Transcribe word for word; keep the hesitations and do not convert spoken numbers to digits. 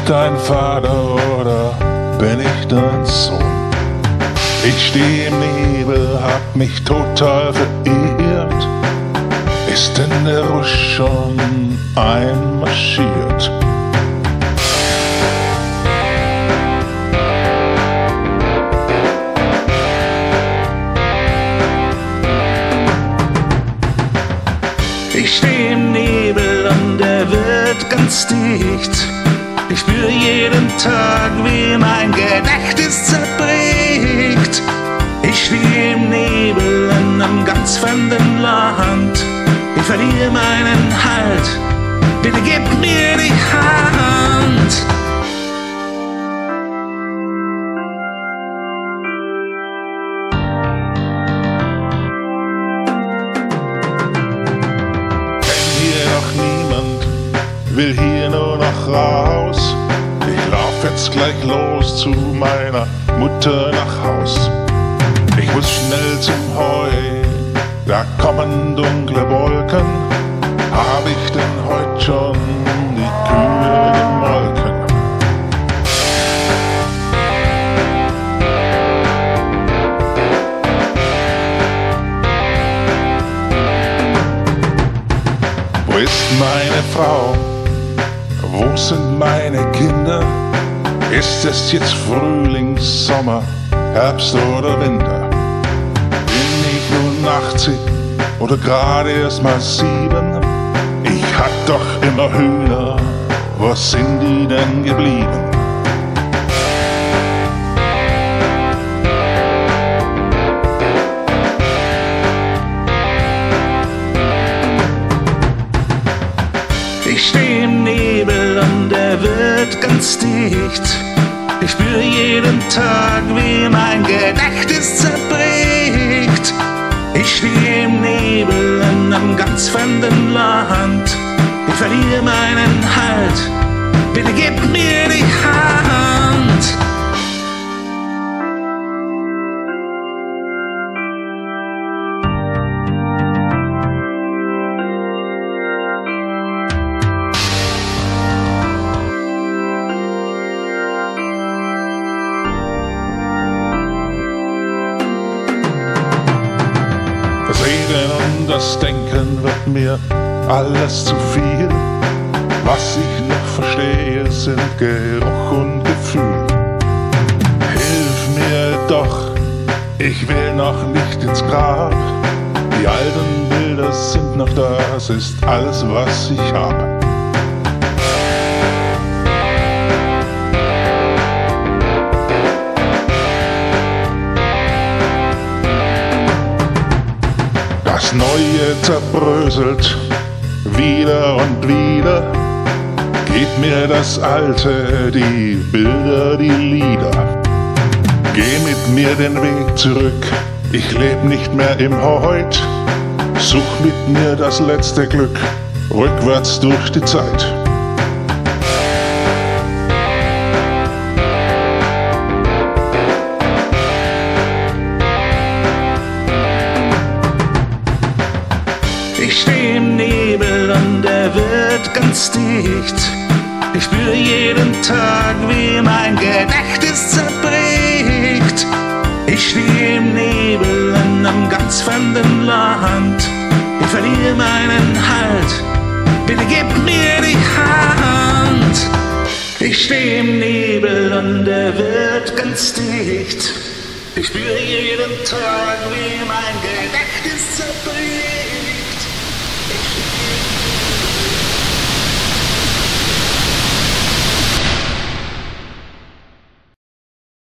dein Vater oder bin ich dein Sohn? Ich steh im Nebel, hab mich total verirrt. Ist denn der Rusch schon einmarschiert? Ich steh im Nebel und er wird ganz dicht. Ich spür jeden Tag, wie mein Gedächtnis zerbricht. Ich steh im Nebel in einem ganz fremden Land. Ich verliere meinen Halt, bitte gib mir die Hand. Kenn hier noch niemand, will hier nur noch raus. Ich lauf jetzt gleich los zu meiner Mutter nach Haus. Ich muss schnell zum Heu, da kommen dunkle Wolken. Hab ich denn heut schon die Kühe gemolken? Wo ist meine Frau? Wo sind meine Kinder? Ist es jetzt Frühling, Sommer, Herbst oder Winter? Bin ich nun achtzig oder gerade erst mal sieben? Ich hab doch immer Hühner, wo sind die denn geblieben? Ich steh im Nebel und er wird ganz dicht. Ich spür jeden Tag, wie mein Gedächtnis zerbricht. Ich steh im Nebel in einem ganz fremden Land. Ich verliere meinen Halt, bitte gib mir die Hand. Das Reden und das Denken wird mir alles zu viel. Was ich noch verstehe, sind Geruch und Gefühl. Hilf mir doch, ich will noch nicht ins Grab. Die alten Bilder sind noch da, es ist alles, was ich habe. Das Neue zerbröselt wieder und wieder. Gib mir das Alte, die Bilder, die Lieder. Geh mit mir den Weg zurück, ich leb nicht mehr im Heut. Such mit mir das letzte Glück, rückwärts durch die Zeit. Ich steh im Nebel und er wird ganz dicht. Ich spür jeden Tag, wie mein Gedächtnis zerbricht. Ich steh im Nebel in einem ganz fremden Land. Ich verliere meinen Halt, bitte gib mir die Hand. Ich steh im Nebel und er wird ganz dicht. Ich spür jeden Tag, wie mein Gedächtnis zerbricht.